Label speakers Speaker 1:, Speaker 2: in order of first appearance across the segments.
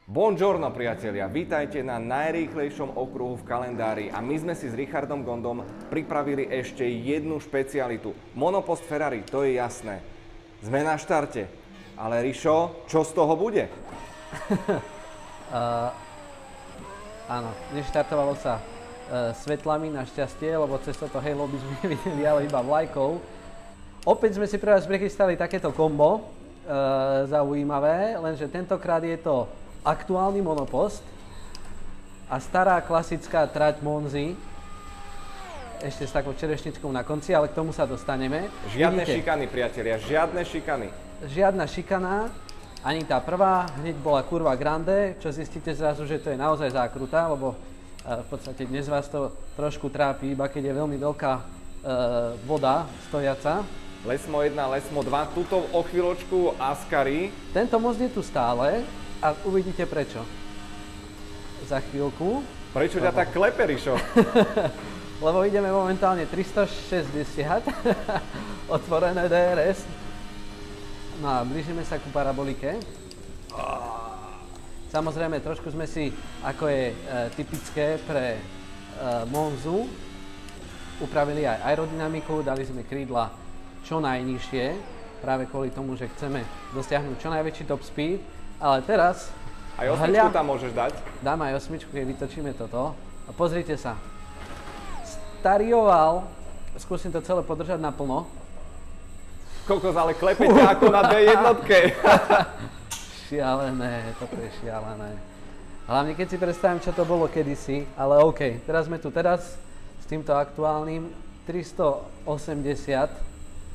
Speaker 1: Buongiorno priatelia, vítajte na najrýchlejšom okruhu v kalendári a my sme si s Richardom Gondom pripravili ešte jednu špecialitu. Monopost Ferrari, to je jasné. Sme na štarte, ale Rišo, čo z toho bude?
Speaker 2: Áno, neštartovalo sa svetlami našťastie, lebo cez toto halo by sme nevideli, ale iba vlajkou. Opäť sme si pre vás prichystali takéto kombo, zaujímavé, lenže tentokrát je to aktuálny monopost a stará klasická trať Monzy, ešte s takou čerešničkou na konci, ale k tomu sa dostaneme.
Speaker 1: Žiadne šikany, priatelia, žiadne šikany.
Speaker 2: Žiadna šikana, ani tá prvá, hneď bola kurva grande, čo zistíte zrazu, že to je naozaj zákruta, lebo v podstate dnes vás to trošku trápi, iba keď je veľmi veľká voda stojaca.
Speaker 1: Lesmo 1, Lesmo 2, tuto o chvíľočku Ascari.
Speaker 2: Tento most je tu stále a uvidíte prečo. Za chvíľku.
Speaker 1: Prečo ťa tak klepe, Rišo?
Speaker 2: Lebo ideme momentálne 360, otvorené DRS. No a blížime sa ku parabolike. Samozrejme, trošku sme si, ako je typické pre Monzu, upravili aj aerodynamiku, dali sme krídla čo najnižšie, práve kvôli tomu, že chceme dosiahnuť čo najväčší top speed, ale teraz...
Speaker 1: Aj osmičku tam môžeš dať?
Speaker 2: Dám aj osmičku, keď vytočíme toto. A pozrite sa. Starý oval, skúsim to celé podržať naplno.
Speaker 1: Kokos, ale klepete ako na D1.
Speaker 2: Šialené, toto je šialené. Hlavne keď si predstavím, čo to bolo kedysi, ale OK, teraz sme tu teraz s týmto aktuálnym 380.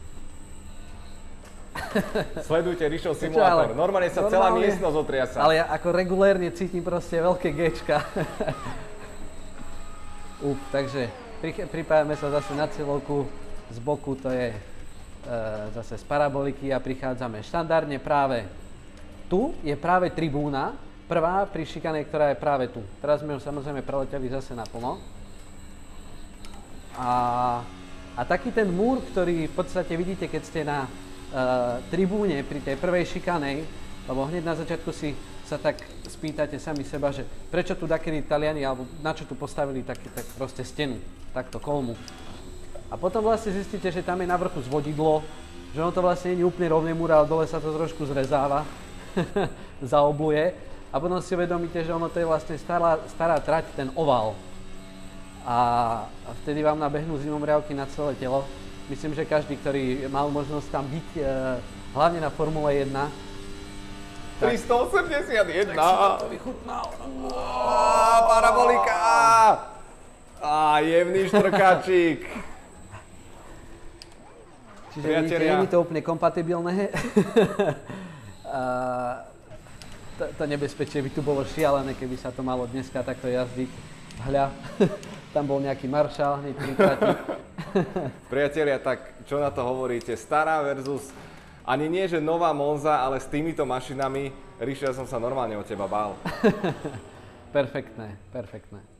Speaker 1: Sledujte Rišov simulátor, normálne sa celá miestnosť otriasa.
Speaker 2: Ale ja ako regulérne cítim proste veľké Gčka. Takže pripájame sa zase na cieľovku, z boku to je zase z paraboliky a prichádzame štandardne práve tu, je práve tribúna, prvá pri šikane, ktorá je práve tu. Teraz sme ju samozrejme preleteli zase naplno. A taký ten múr, ktorý v podstate vidíte, keď ste na tribúne pri tej prvej šikanej, lebo hneď na začiatku si sa tak spýtate sami seba, že prečo tu dakedy Taliani, alebo na čo tu postavili tak proste stenu, takto kolmu. A potom vlastne zistíte, že tam je na vrchu zvodidlo, že ono to vlastne nie je úplne rovný múr, ale dole sa to trošku zrezáva, zaobluje. A potom si uvedomíte, že ono to je vlastne stará trať, ten oval. A vtedy vám nabehnú zimomriavky na celé telo. Myslím, že každý, ktorý mal možnosť tam byť, hlavne na Formule 1.
Speaker 1: 381!
Speaker 2: Tak si to vychutnal.
Speaker 1: Parabolika! Jemný štrkáčik.
Speaker 2: Čiže vidíte, nie je to úplne kompatibilné. To nebezpečie by tu bolo šialené, keby sa to malo dneska takto jazdiť. Hľa, tam bol nejaký maršál, hneď prikratí.
Speaker 1: Priatelia, tak čo na to hovoríte? Stará versus, ani nie, že nová Monza, ale s týmito mašinami. Rišo, ja som sa normálne o teba bál.
Speaker 2: Perfektné, perfektné.